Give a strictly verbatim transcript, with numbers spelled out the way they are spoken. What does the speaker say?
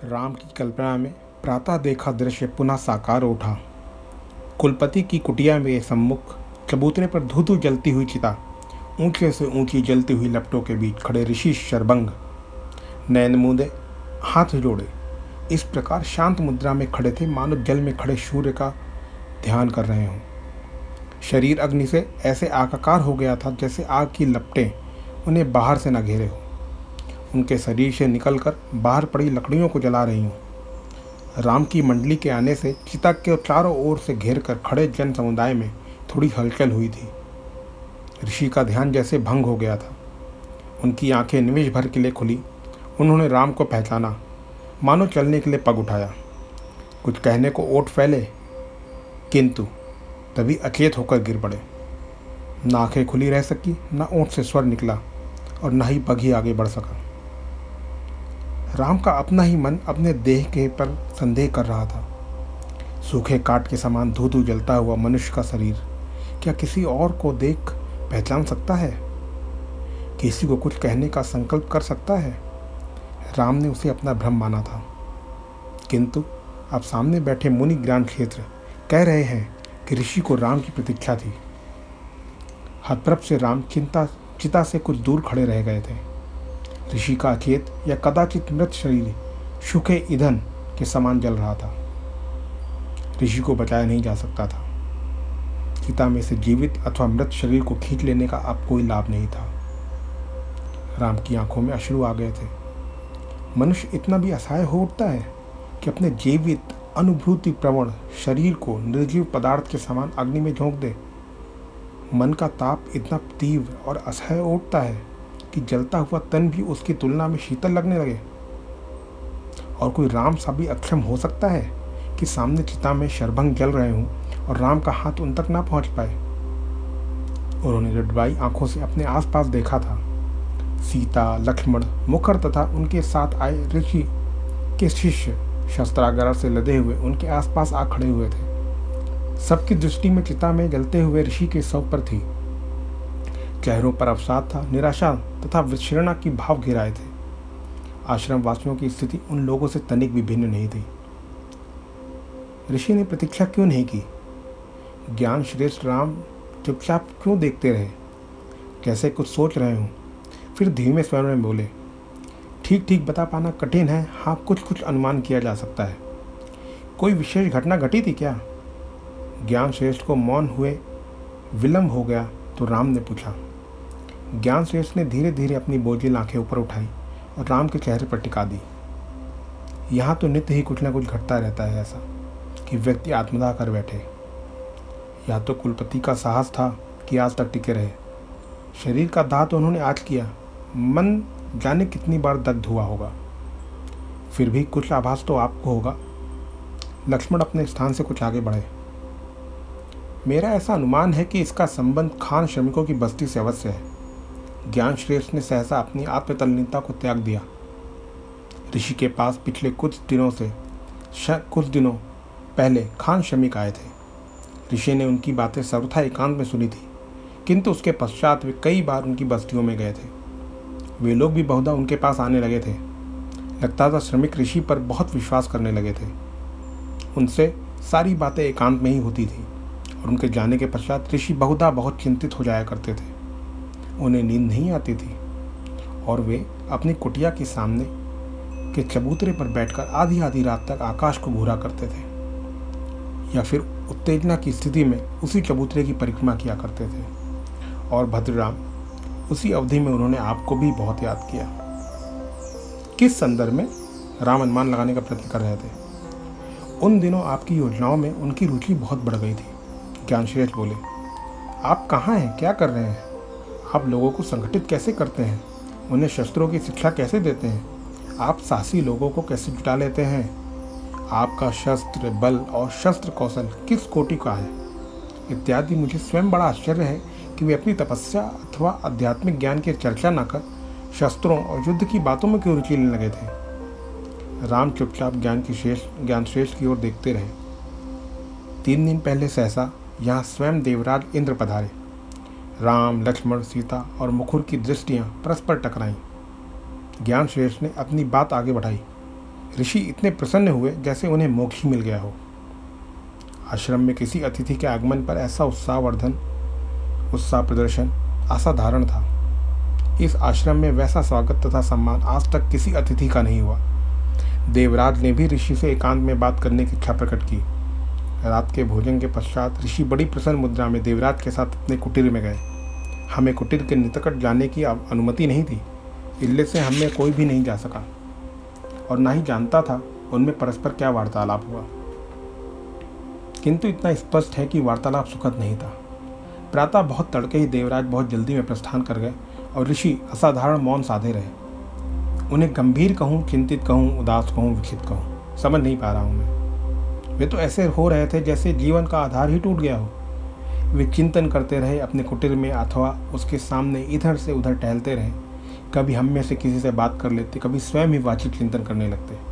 राम की कल्पना में प्रातः देखा दृश्य पुनः साकार उठा। कुलपति की कुटिया में सम्मुख चबूतरे पर धू धू जलती हुई चिता, ऊंचे से ऊंची जलती हुई लपटों के बीच खड़े ऋषि शरभंग, नैन मूंदे, हाथ जोड़े, इस प्रकार शांत मुद्रा में खड़े थे मानो जल में खड़े सूर्य का ध्यान कर रहे हों। शरीर अग्नि से ऐसे आकाकार हो गया था जैसे आग की लपटें उन्हें बाहर से न घेरे हो, उनके शरीर से निकलकर बाहर पड़ी लकड़ियों को जला रही हों। राम की मंडली के आने से चिता के चारों ओर से घेर कर खड़े जन समुदाय में थोड़ी हलचल हुई थी। ऋषि का ध्यान जैसे भंग हो गया था। उनकी आंखें निमेष भर के लिए खुली। उन्होंने राम को पहचाना, मानो चलने के लिए पग उठाया। कुछ कहने को ओठ फैले, किंतु तभी अचेत होकर गिर पड़े। न आंखें खुली रह सकी, न ओठ से स्वर निकला और न ही पग ही आगे बढ़ सका। राम का अपना ही मन अपने देह के पर संदेह कर रहा था। सूखे काट के समान धू धू जलता हुआ मनुष्य का शरीर क्या किसी और को देख पहचान सकता है? किसी को कुछ कहने का संकल्प कर सकता है? राम ने उसे अपना भ्रम माना था, किंतु अब सामने बैठे मुनि ज्ञान क्षेत्र कह रहे हैं कि ऋषि को राम की प्रतीक्षा थी। हतप्रभ से राम चिंता चिता से कुछ दूर खड़े रह गए थे। ऋषि का अचेत या कदाचित मृत शरीर सूखे ईंधन के समान जल रहा था। ऋषि को बचाया नहीं जा सकता था। चिता में से जीवित अथवा मृत शरीर को खींच लेने का अब कोई लाभ नहीं था। राम की आंखों में अश्रु आ गए थे। मनुष्य इतना भी असहाय हो उठता है कि अपने जीवित अनुभूति प्रवण शरीर को निर्जीव पदार्थ के समान अग्नि में झोंक दे। मन का ताप इतना तीव्र और असह्य उठता है कि जलता हुआ तन भी उसकी तुलना में शीतल लगने लगे। और कोई राम सा भी अक्षम हो सकता है कि सामने चिता में शरभंग जल रहे हों और राम का हाथ उन तक ना पहुंच पाए। उन्होंने लडवाई आंखों से अपने आसपास देखा था। सीता, लक्ष्मण, मुखर तथा उनके साथ आए ऋषि के शिष्य शस्त्रागार से लदे हुए उनके आसपास आ खड़े हुए थे। सबकी दृष्टि में चिता में जलते हुए ऋषि के शव पर थी। चेहरों पर अवसाद था, निराशा तथा विषृणा की भाव घिराए थे। आश्रम वासियों की स्थिति उन लोगों से तनिक भी भिन्न नहीं थी। ऋषि ने प्रतीक्षा क्यों नहीं की? ज्ञान श्रेष्ठ राम चुपचाप क्यों देखते रहे, जैसे कुछ सोच रहे हों? फिर धीमे स्वर में बोले, ठीक ठीक बता पाना कठिन है। हाँ, कुछ कुछ अनुमान किया जा सकता है। कोई विशेष घटना घटी थी क्या? ज्ञान श्रेष्ठ को मौन हुए विलंब हो गया तो राम ने पूछा। ज्ञान श्रेष्ठ ने धीरे धीरे अपनी बोझिल आंखें ऊपर उठाई और राम के चेहरे पर टिका दी। यहाँ तो नित्य ही कुछ न कुछ घटता रहता है, ऐसा कि व्यक्ति आत्मदाह कर बैठे। या तो कुलपति का साहस था कि आज तक टिके रहे। शरीर का दाह तो उन्होंने आज किया, मन जाने कितनी बार दग्ध हुआ होगा। फिर भी कुछ आभास तो आपको होगा। लक्ष्मण अपने स्थान से कुछ आगे बढ़े। मेरा ऐसा अनुमान है कि इसका संबंध खान श्रमिकों की बस्ती से अवश्य है। ज्ञान श्रेष्ठ ने सहसा अपनी आत्मतल्लीनता को त्याग दिया। ऋषि के पास पिछले कुछ दिनों से कुछ दिनों पहले खान श्रमिक आए थे। ऋषि ने उनकी बातें सर्वथा एकांत में सुनी थी, किंतु उसके पश्चात वे कई बार उनकी बस्तियों में गए थे। वे लोग भी बहुधा उनके पास आने लगे थे। लगता था श्रमिक ऋषि पर बहुत विश्वास करने लगे थे। उनसे सारी बातें एकांत में ही होती थी और उनके जाने के पश्चात ऋषि बहुधा बहुत चिंतित हो जाया करते थे। उन्हें नींद नहीं आती थी और वे अपनी कुटिया के सामने के चबूतरे पर बैठकर आधी आधी रात तक आकाश को घूरा करते थे, या फिर उत्तेजना की स्थिति में उसी चबूतरे की परिक्रमा किया करते थे। और भद्रराम, उसी अवधि में उन्होंने आपको भी बहुत याद किया। किस संदर्भ में? राम अनुमान लगाने का प्रयत्न कर रहे थे। उन दिनों आपकी योजनाओं में उनकी रुचि बहुत बढ़ गई थी। ज्ञानश्रेष्ठ बोले, आप कहाँ हैं? क्या कर रहे हैं? आप लोगों को संगठित कैसे करते हैं? उन्हें शस्त्रों की शिक्षा कैसे देते हैं? आप साहसी लोगों को कैसे जुटा लेते हैं? आपका शस्त्र बल और शस्त्र कौशल किस कोटि का है? इत्यादि। मुझे स्वयं बड़ा आश्चर्य है कि वे अपनी तपस्या अथवा आध्यात्मिक ज्ञान की चर्चा न कर शस्त्रों और युद्ध की बातों में क्यों रुचि लेने लगे थे? राम चुपचाप ज्ञान की श्रेष्ठ ज्ञान श्रेष्ठ की ओर देखते रहे। तीन दिन पहले सहसा यहाँ स्वयं देवराज इंद्र पधारे। राम, लक्ष्मण, सीता और मुखर की दृष्टियाँ परस्पर टकराईं। ज्ञान श्रेष्ठ ने अपनी बात आगे बढ़ाई। ऋषि इतने प्रसन्न हुए जैसे उन्हें मोक्ष ही मिल गया हो। आश्रम में किसी अतिथि के आगमन पर ऐसा उत्साहवर्धन उत्साह प्रदर्शन असाधारण था। इस आश्रम में वैसा स्वागत तथा सम्मान आज तक किसी अतिथि का नहीं हुआ। देवराज ने भी ऋषि से एकांत में बात करने की इच्छा प्रकट की। रात के भोजन के पश्चात ऋषि बड़ी प्रसन्न मुद्रा में देवराज के साथ अपने कुटीर में गए। हमें कुटीर के निकट जाने की अनुमति नहीं थी, इसलिए से हमें कोई भी नहीं जा सका और ना ही जानता था उनमें परस्पर क्या वार्तालाप हुआ। किंतु इतना स्पष्ट है कि वार्तालाप सुखद नहीं था। प्रातः बहुत तड़के ही देवराज बहुत जल्दी में प्रस्थान कर गए और ऋषि असाधारण मौन साधे रहे। उन्हें गंभीर कहूँ, चिंतित कहूँ, उदास कहूँ, विक्षिप्त कहूँ, समझ नहीं पा रहा हूँ मैं। वे तो ऐसे हो रहे थे जैसे जीवन का आधार ही टूट गया हो। वे चिंतन करते रहे अपने कुटीर में अथवा उसके सामने इधर से उधर टहलते रहे। कभी हम में से किसी से बात कर लेते, कभी स्वयं ही वाचिक चिंतन करने लगते।